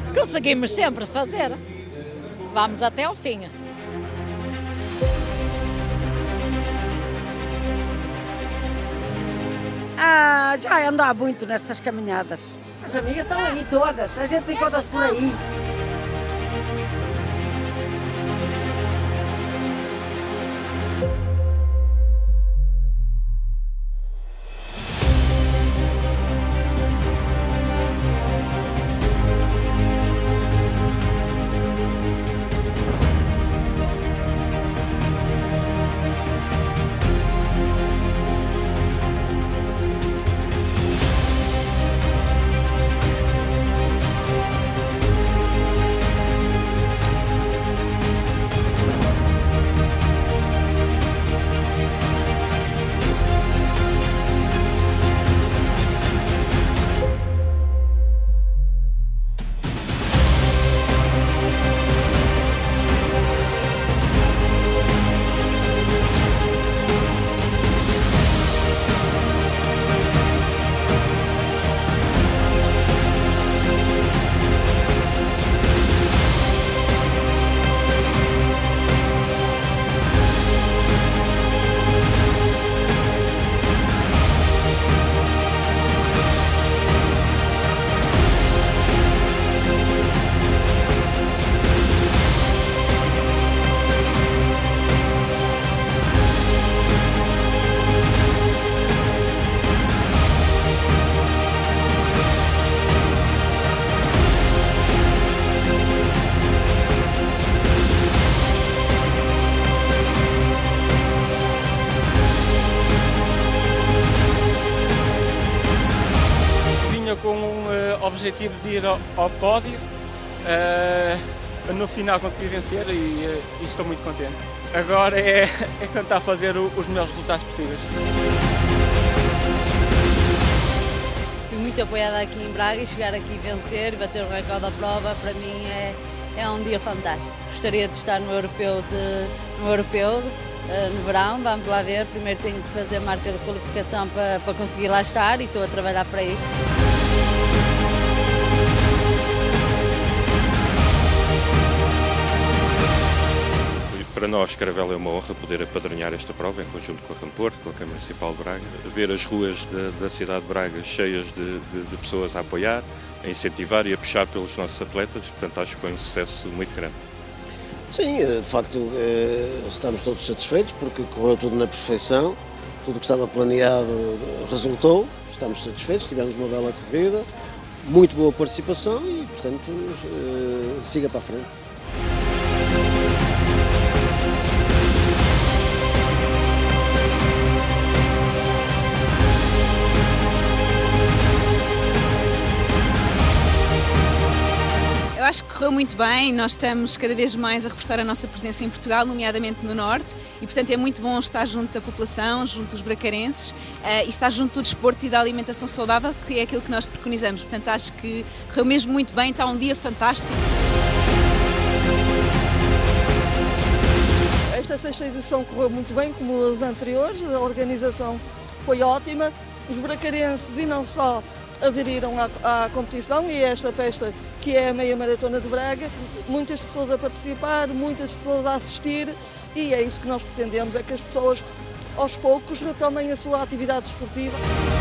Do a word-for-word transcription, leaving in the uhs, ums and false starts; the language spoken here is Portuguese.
Conseguimos sempre fazer. Vamos até ao fim. Ah, já ando há muito nestas caminhadas. As amigas estão aí todas, a gente encontra-se por aí. Com o uh, objetivo de ir ao, ao pódio, uh, no final consegui vencer e, uh, e estou muito contente. Agora é, é tentar fazer o, os melhores resultados possíveis. Fui muito apoiada aqui em Braga e chegar aqui e vencer, bater o recorde da prova, para mim é, é um dia fantástico. Gostaria de estar no europeu, de, no europeu uh, no verão, vamos lá ver. Primeiro tenho que fazer a marca de qualificação para, para conseguir lá estar e estou a trabalhar para isso. Para nós, Caravela, é uma honra poder apadrinhar esta prova em conjunto com a Rampor, com a Câmara Municipal de Braga, ver as ruas da, da cidade de Braga cheias de, de, de pessoas a apoiar, a incentivar e a puxar pelos nossos atletas, portanto acho que foi um sucesso muito grande. Sim, de facto estamos todos satisfeitos porque correu tudo na perfeição, tudo o que estava planeado resultou, estamos satisfeitos, tivemos uma bela corrida, muito boa participação e, portanto, siga para a frente. Eu acho que correu muito bem, nós estamos cada vez mais a reforçar a nossa presença em Portugal, nomeadamente no Norte, e portanto é muito bom estar junto da população, junto dos bracarenses, uh, e estar junto do desporto e da alimentação saudável, que é aquilo que nós preconizamos. Portanto acho que correu mesmo muito bem, está um dia fantástico. Esta sexta edição correu muito bem, como as anteriores, a organização foi ótima, os bracarenses e não só aderiram à, à competição e a esta festa que é a Meia Maratona de Braga, muitas pessoas a participar, muitas pessoas a assistir e é isso que nós pretendemos, é que as pessoas aos poucos retomem a sua atividade esportiva.